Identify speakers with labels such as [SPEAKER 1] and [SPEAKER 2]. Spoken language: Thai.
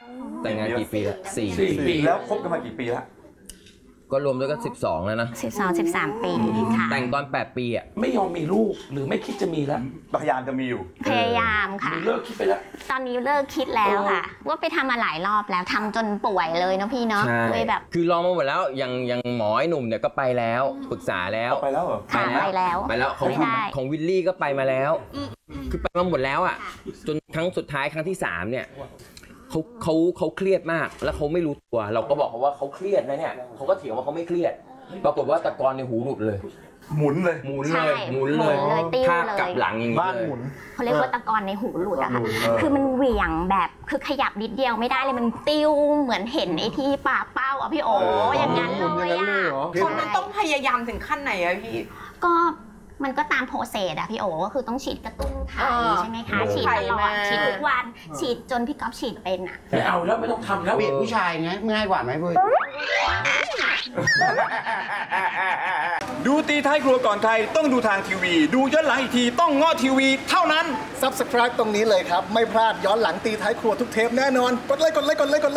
[SPEAKER 1] แต่งงานกี่ปีละ
[SPEAKER 2] 4 ปีแล้วคบกันมากี่ปีละ
[SPEAKER 1] ก็รวมด้วยก็12แล้วนะ
[SPEAKER 3] 13 ปีค่ะ
[SPEAKER 1] แต่งตอน8 ปีอ่ะ
[SPEAKER 4] ไม่ยอมมีลูกหรือไม่คิดจะมีแล้ว
[SPEAKER 2] พยายามจะมีอยู่
[SPEAKER 3] พยายามค่ะ
[SPEAKER 4] เลิกคิดไปแล้ว
[SPEAKER 3] ตอนนี้เลิกคิดแล้วค่ะว่าไปทำมาหลายรอบแล้วทำจนป่วยเลยเนาะพี่เนาะเลยแบบ
[SPEAKER 1] คือลองมาหมดแล้วยังหมอไอ้หนุ่มเนี่ยก็ไปแล้วปรึกษาแล้ว
[SPEAKER 2] ไปแล้วเหรอ
[SPEAKER 3] ไปแล้ว
[SPEAKER 1] ของวิลลี่ก็ไปมาแล้วคือไปมาหมดแล้วอ่ะจนครั้งสุดท้ายครั้งที่3เนี่ยเขาเครียดมากแล้วเขาไม่รู้ตัวเราก็บอกเขาว่าเขาเครียดนะเนี่ยเขาก็เถียงว่าเขาไม่เครียดปรากฏว่าตะกอนในหูหลุดเลย
[SPEAKER 2] หมุนเลย
[SPEAKER 1] ภาพกลับหลังอย่างนี้
[SPEAKER 2] บ้านหมุน
[SPEAKER 3] เขาเรียกว่าตะกอนในหูหลุดอะค่ะคือมันเหวี่ยงแบบคือขยับนิดเดียวไม่ได้เลยมันติ้วเหมือนเห็นไอ้ที่ปากเป้าอ่ะพี่โอ๋อย่างนั้นเลยอะ
[SPEAKER 5] คนนั้นต้องพยายามถึงขั้นไหนอะพี่
[SPEAKER 3] ก็มันก็ตามโปรเซสอะพี่โอ๋ก็คือต้องฉีดกระตุ้นไข่ใช่ไหมคะฉีดตลอดฉีดทุกวันฉีดจนพี่ก๊อฟฉีดเป็นอะ
[SPEAKER 4] ไม่เอาแล้วไม่ต้องทำแล้ว
[SPEAKER 6] เปลี่ยนผู้ชายไงง่ายกว่าไหมพี่
[SPEAKER 2] ดูตีท้ายครัวก่อนใครต้องดูทางทีวีดูย้อนหลังอีกทีต้องง้อทีวีเท่านั้น
[SPEAKER 7] Subscribe ตรงนี้เลยครับไม่พลาดย้อนหลังตีท้ายครัวทุกเทปแน่นอนกดไลค์